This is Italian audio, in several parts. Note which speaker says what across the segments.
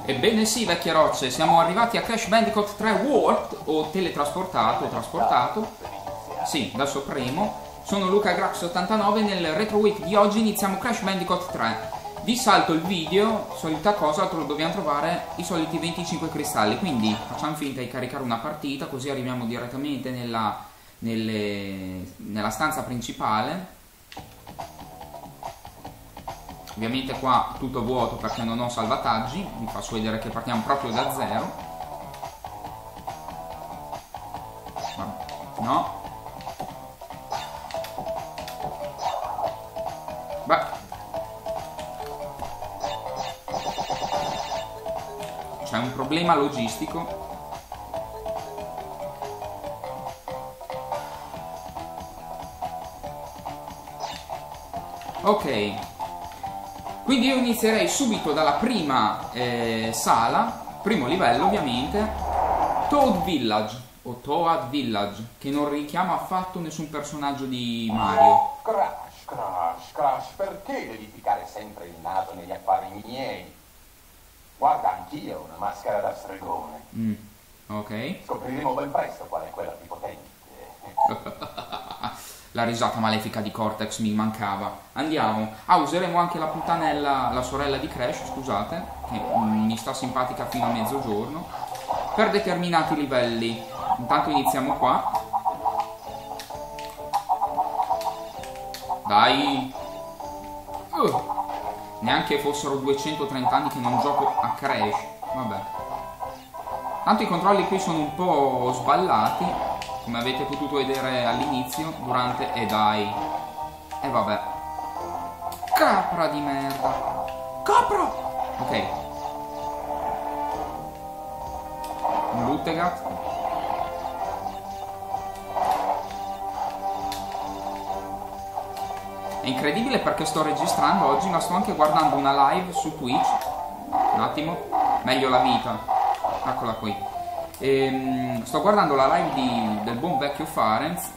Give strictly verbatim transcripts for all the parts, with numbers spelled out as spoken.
Speaker 1: Ebbene sì, vecchie rocce, siamo arrivati a Crash Bandicoot tre Warped, o teletrasportato, trasportato. Sì, dal Supremo. Sono Luca Grax ottantanove, nel Retro Week di oggi iniziamo Crash Bandicoot tre. Vi salto il video, solita cosa, dobbiamo trovare i soliti venticinque cristalli, quindi facciamo finta di caricare una partita, così arriviamo direttamente nella, nelle, nella stanza principale. Ovviamente qua tutto vuoto perché non ho salvataggi, vi faccio vedere che partiamo proprio da zero. No. Beh. C'è un problema logistico. Ok. Quindi io inizierei subito dalla prima eh, sala, primo livello ovviamente, Toad Village, o Toad Village, che non richiama affatto nessun personaggio di Mario.
Speaker 2: Crash, Crash, Crash, perché devi piccare sempre il naso negli affari miei? Guarda, anch'io ho una maschera da stregone.
Speaker 1: Mm, ok.
Speaker 2: Scopriremo ben presto qual è quella più potente.
Speaker 1: La risata malefica di Cortex mi mancava. Andiamo. Ah, useremo anche la puttanella, la sorella di Crash, scusate, che mi sta simpatica fino a mezzogiorno, per determinati livelli. Intanto iniziamo qua. Dai. Uh. Neanche fossero duecentotrenta anni che non gioco a Crash. Vabbè. Tanto i controlli qui sono un po' sballati, come avete potuto vedere all'inizio, durante... E dai. E vabbè. Capra di merda. Capra! Ok. Un Luttegat. È incredibile perché sto registrando oggi, ma sto anche guardando una live su Twitch. Un attimo. Meglio la vita. Eccola qui. Ehm, sto guardando la live di, del buon vecchio Farenz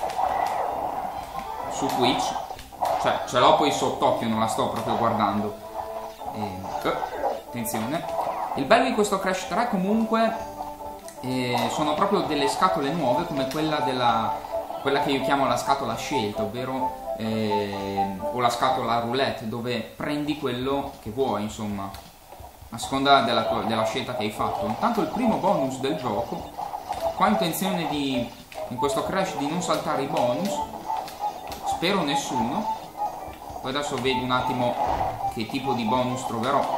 Speaker 1: su Twitch. Cioè, ce l'ho poi sott'occhio, non la sto proprio guardando. Ehm, eh, attenzione. Il bello di questo Crash tre comunque eh, sono proprio delle scatole nuove, come quella della... quella che io chiamo la scatola scelta, ovvero eh, o la scatola roulette, dove prendi quello che vuoi, insomma, a seconda della, tua, della scelta che hai fatto. Intanto il primo bonus del gioco, qua ho intenzione di, in questo Crash, di non saltare i bonus, spero nessuno, poi adesso vedo un attimo che tipo di bonus troverò.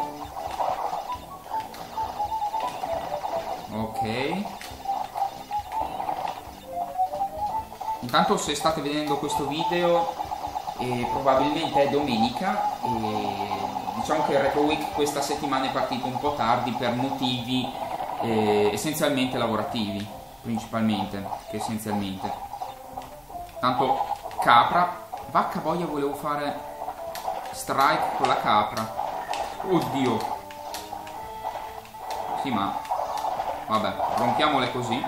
Speaker 1: Ok. Intanto, se state vedendo questo video, eh, probabilmente è domenica, e diciamo che il Retro Week questa settimana è partito un po' tardi per motivi eh, essenzialmente lavorativi, principalmente, che essenzialmente. Tanto capra, vacca boia, volevo fare strike con la capra. Oddio. Sì, ma vabbè, rompiamole così.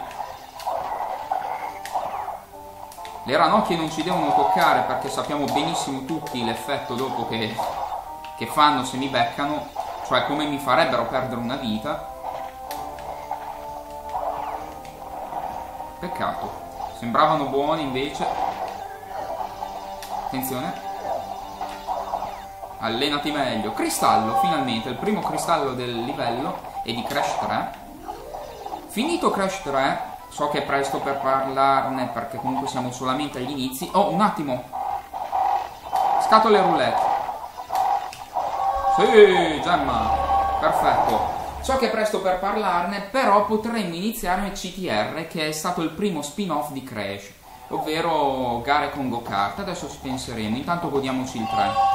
Speaker 1: Le ranocchie non ci devono toccare perché sappiamo benissimo tutti l'effetto dopo che, che fanno se mi beccano, cioè come mi farebbero perdere una vita. Peccato, sembravano buoni invece. Attenzione. Allenati meglio. Cristallo, finalmente, il primo cristallo del livello e di Crash tre. Finito Crash tre, so che è presto per parlarne perché comunque siamo solamente agli inizi. Oh, un attimo. Scatole roulette. Sì, gemma. Perfetto. So che è presto per parlarne, però potremmo iniziare C T R, che è stato il primo spin-off di Crash, ovvero gare con go-kart. Adesso ci penseremo. Intanto godiamoci il tre.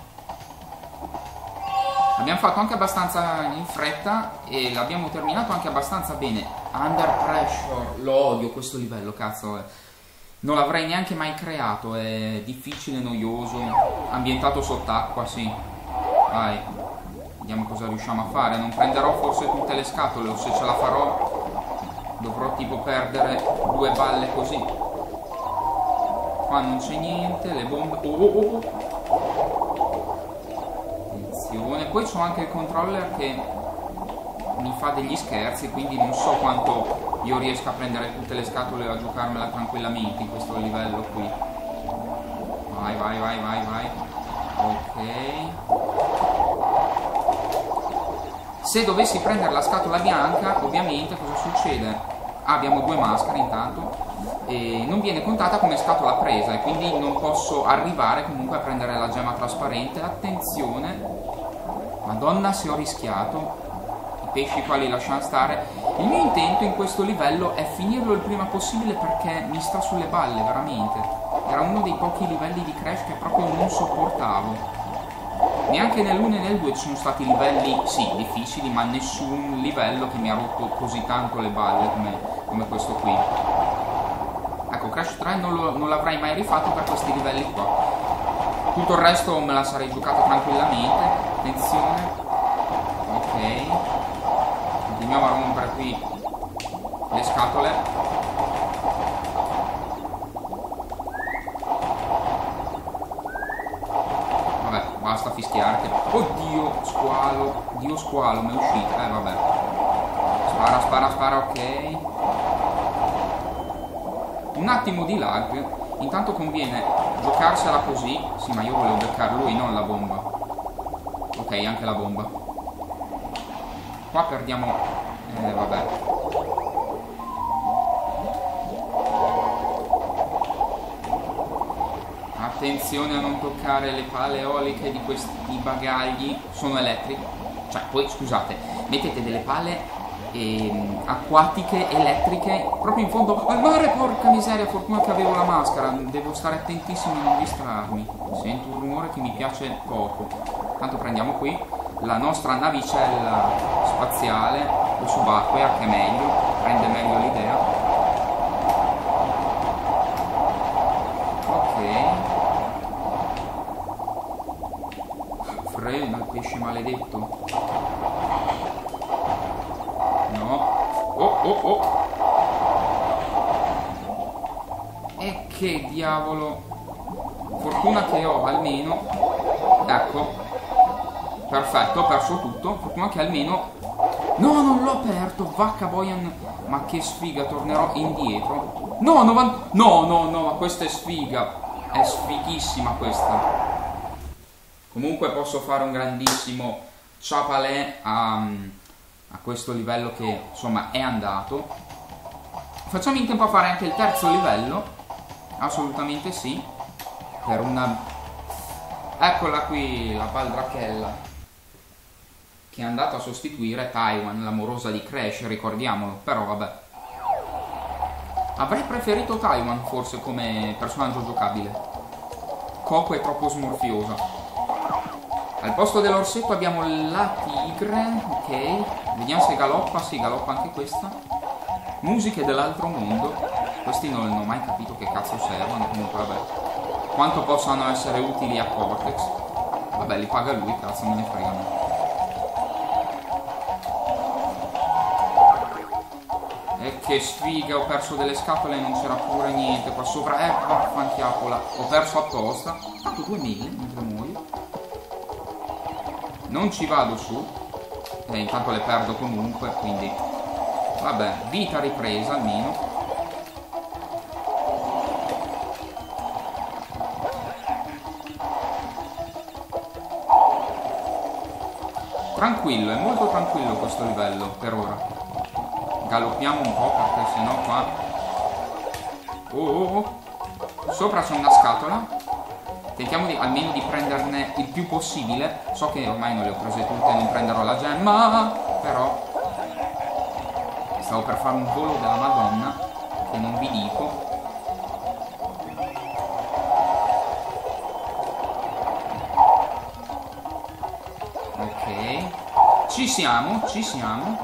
Speaker 1: Abbiamo fatto anche abbastanza in fretta e l'abbiamo terminato anche abbastanza bene. Under Pressure, lo odio questo livello, cazzo. Eh. Non l'avrei neanche mai creato, è difficile, noioso, ambientato sott'acqua, sì. Vai, vediamo cosa riusciamo a fare. Non prenderò forse tutte le scatole, o se ce la farò dovrò tipo perdere due balle così. Qua non c'è niente, le bombe... Oh, oh, oh. Attenzione, poi c'ho anche il controller che mi fa degli scherzi, quindi non so quanto io riesca a prendere tutte le scatole e a giocarmela tranquillamente in questo livello qui. Vai, vai, vai, vai, vai. Ok. Se dovessi prendere la scatola bianca, ovviamente cosa succede? Ah, abbiamo due maschere intanto. E non viene contata come scatola presa e quindi non posso arrivare comunque a prendere la gemma trasparente. Attenzione, madonna se ho rischiato, i pesci qua li lasciamo stare. Il mio intento in questo livello è finirlo il prima possibile perché mi sta sulle balle veramente. Era uno dei pochi livelli di Crash che proprio non sopportavo. Neanche nell'uno e nel due ci sono stati livelli, sì, difficili, ma nessun livello che mi ha rotto così tanto le balle come, come questo qui. Ecco, Crash tre non, lo, non l'avrei mai rifatto per questi livelli qua. Tutto il resto me la sarei giocata tranquillamente. Attenzione. Ok. Continuiamo a rompere qui le scatole. Vabbè, basta fischiare. Oddio, squalo. Dio squalo, mi è uscito. Eh, vabbè. Spara, spara, spara, ok. Un attimo di lag, intanto conviene giocarsela così. Sì, ma io volevo beccare lui, non la bomba. Ok, anche la bomba. Qua perdiamo. Eh, vabbè. Attenzione a non toccare le pale eoliche di questi bagagli. Sono elettriche. Cioè, poi scusate, mettete delle pale E, acquatiche, elettriche proprio in fondo al mare, porca miseria, fortuna che avevo la maschera, devo stare attentissimo a non distrarmi. Sento un rumore che mi piace poco. Tanto prendiamo qui la nostra navicella spaziale o subacquea, che è meglio, rende meglio l'idea. Ok, frena il pesce maledetto. Oh, oh, oh. E che diavolo. Fortuna che ho almeno. Ecco. Perfetto, ho perso tutto. Fortuna che almeno. No, non l'ho aperto. Vacca boian. Ma che sfiga, tornerò indietro. No, novanta. No, no, no, ma questa è sfiga. È sfighissima questa. Comunque posso fare un grandissimo ciapalè a... a questo livello che insomma è andato. Facciamo in tempo a fare anche il terzo livello, assolutamente sì, per una... eccola qui la baldrachella che è andata a sostituire Taiwan, l'amorosa di Crash, ricordiamolo. Però vabbè, avrei preferito Taiwan forse come personaggio giocabile. Coco è troppo smorfiosa. Al posto dell'orsetto abbiamo la tigre, ok. Vediamo se galoppa, sì, galoppa anche questa. Musiche dell'altro mondo. Questi non, non ho mai capito che cazzo servono, comunque vabbè. Quanto possano essere utili a Cortex. Vabbè, li paga lui, cazzo, me ne fregano. E che sfiga, ho perso delle scatole e non c'era pure niente qua sopra. Eh, vaffanchiapola. Ho perso apposta. Tanto duemila mentre muoio. Non ci vado su. E intanto le perdo comunque, quindi vabbè, vita ripresa almeno. Tranquillo, è molto tranquillo questo livello per ora. Galoppiamo un po' perché sennò qua... Oh, oh, oh. Sopra c'è una scatola. Tentiamo di, almeno di prenderne il più possibile. So che ormai non le ho prese tutte, non prenderò la gemma, però stavo per fare un volo della Madonna che non vi dico. Ok, ci siamo, ci siamo.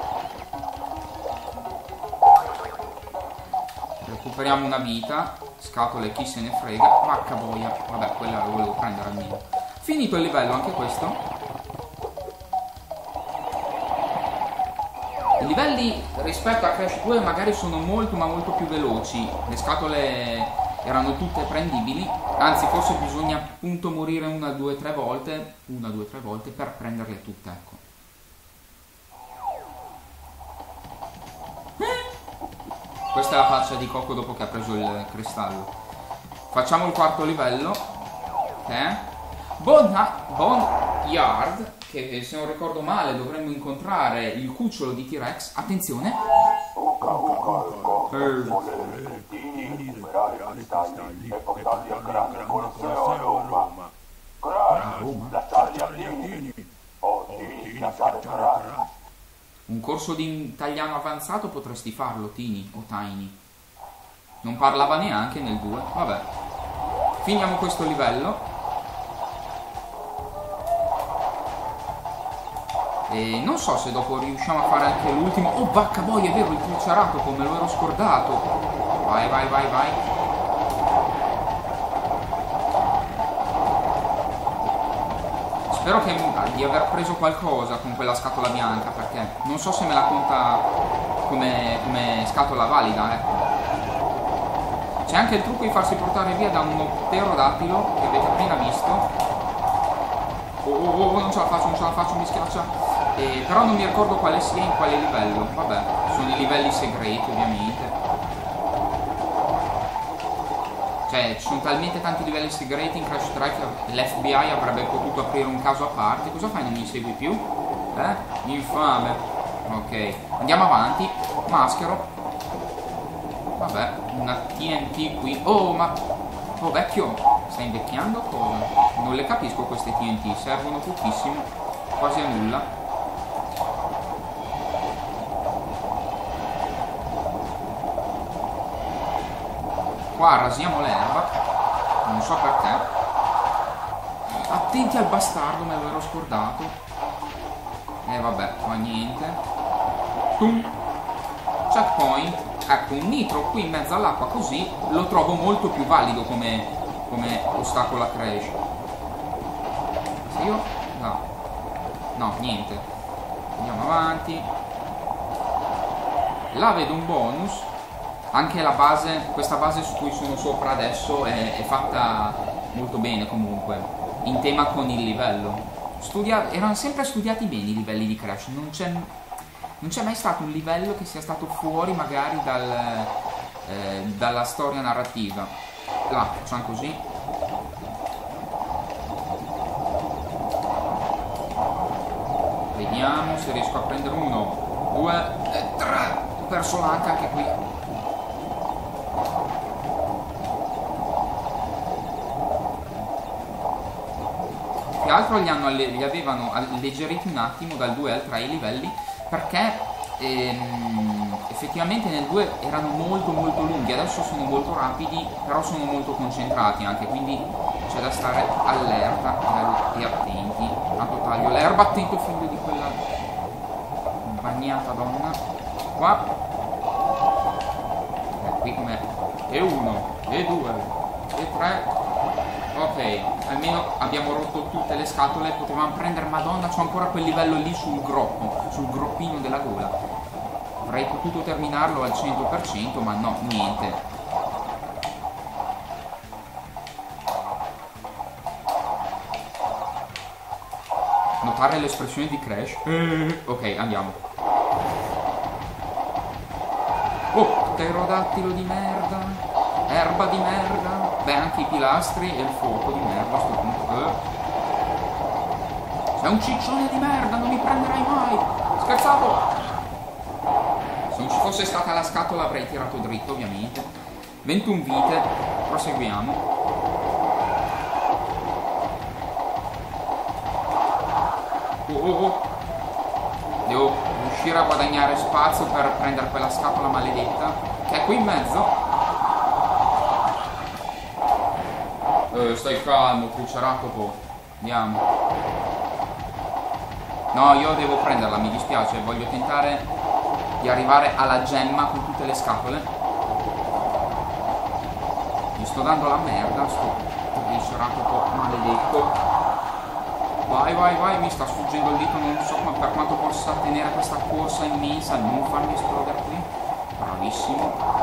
Speaker 1: Recuperiamo una vita. Scatole, chi se ne frega. Vacca boia. Vabbè, quella la volevo prendere almeno. Finito il livello anche questo. I livelli rispetto a Crash due magari sono molto ma molto più veloci. Le scatole erano tutte prendibili. Anzi, forse bisogna appunto morire una, due, tre volte. Una, due, tre volte per prenderle tutte, ecco. Questa è la faccia di Coco dopo che ha preso il cristallo. Facciamo il quarto livello, che è Boneyard, che se non ricordo male dovremmo incontrare il cucciolo di T-Rex. Attenzione.
Speaker 2: Uca uca il Tini recuperare cristalli e portarli al grande Colosseo a Roma. Crash, lasciarli a Tini. Oh Tini, lasciare Crash.
Speaker 1: Un corso di italiano avanzato potresti farlo, Tini o Tiny. Non parlava neanche nel due. Vabbè. Finiamo questo livello. E non so se dopo riusciamo a fare anche l'ultimo. Oh, vacca boia, è vero, il triceratopo, me lo ero scordato. Vai, vai, vai, vai. Spero che, di aver preso qualcosa con quella scatola bianca, perché non so se me la conta come, come scatola valida, ecco. C'è anche il trucco di farsi portare via da uno pterodattilo che avete appena visto. Oh, oh, oh, non ce la faccio, non ce la faccio, mi schiaccia. Eh, però non mi ricordo quale sia in quale livello. Vabbè, sono i livelli segreti ovviamente. Cioè, ci sono talmente tanti livelli segreti in Crash tre che l'F B I avrebbe potuto aprire un caso a parte. Cosa fai? Non mi segui più? Eh? Infame. Ok, andiamo avanti. Maschero. Vabbè, una T N T qui. Oh, ma... Oh, vecchio, stai invecchiando? Cosa? Non le capisco queste T N T, servono pochissimo, quasi a nulla. Qua rasiamo l'erba, non so perché. Attenti al bastardo, me lo ero scordato. E eh, vabbè, qua niente. Tum. Checkpoint. Ecco, un nitro qui in mezzo all'acqua, così lo trovo molto più valido come, come ostacolo a Crash. Se io... no. No, niente. Andiamo avanti. Là vedo un bonus. Anche la base, questa base su cui sono sopra adesso è, è fatta molto bene comunque, in tema con il livello. Studia, erano sempre studiati bene i livelli di Crash, non c'è non c'è mai stato un livello che sia stato fuori magari dal, eh, dalla storia narrativa. Là, facciamo così. Vediamo se riesco a prendere uno, due e tre. Ho perso l'H anche qui. Più che altro li, hanno, li avevano alleggeriti un attimo dal due al tre i livelli, perché ehm, effettivamente nel due erano molto molto lunghi, adesso sono molto rapidi, però sono molto concentrati anche, quindi c'è da stare allerta e attenti. Tanto taglio l'erba, attento figlio di quella bagnata donna. Qua. E qui com'è? E uno, e due, e tre. Ok, almeno abbiamo rotto tutte le scatole, potevamo prendere, madonna, c'ho ancora quel livello lì sul groppo, sul groppino della gola. Avrei potuto terminarlo al cento per cento, ma no, niente. Notare l'espressione di Crash. Ok, andiamo. Oh, pterodattilo di merda, erba di merda. Beh, anche i pilastri e il fuoco di merda a sto punto. Eh. Sei un ciccione di merda, non mi prenderai mai. Scherzato. Se non ci fosse stata la scatola avrei tirato dritto, ovviamente. ventuno vite. Proseguiamo. Oh, oh, oh. Devo riuscire a guadagnare spazio per prendere quella scatola maledetta che è qui in mezzo. Eh, stai calmo, triceratopo. Andiamo. No, io devo prenderla, mi dispiace. Voglio tentare di arrivare alla gemma con tutte le scatole. Gli sto dando la merda, sto triceratopo maledetto. Vai, vai, vai, mi sta sfuggendo il dito, non so ma per quanto possa tenere questa corsa immensa, non farmi esplodere qui. Bravissimo.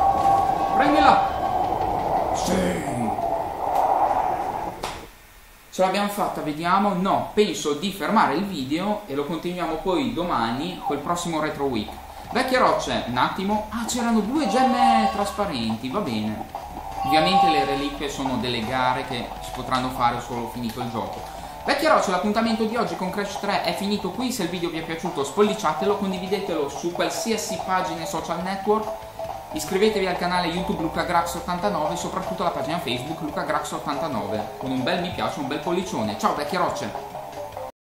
Speaker 1: Prendila! Sì! Ce l'abbiamo fatta, vediamo. No, penso di fermare il video e lo continuiamo poi domani col prossimo Retro Week. Vecchie rocce, un attimo. Ah, c'erano due gemme trasparenti, va bene. Ovviamente le reliquie sono delle gare che si potranno fare solo finito il gioco. Vecchie rocce, l'appuntamento di oggi con Crash tre è finito qui. Se il video vi è piaciuto spolliciatelo, condividetelo su qualsiasi pagina social network. Iscrivetevi al canale YouTube LucaGrax ottantanove e soprattutto alla pagina Facebook LucaGrax ottantanove con un bel mi piace, un bel pollicione. Ciao vecchie rocce!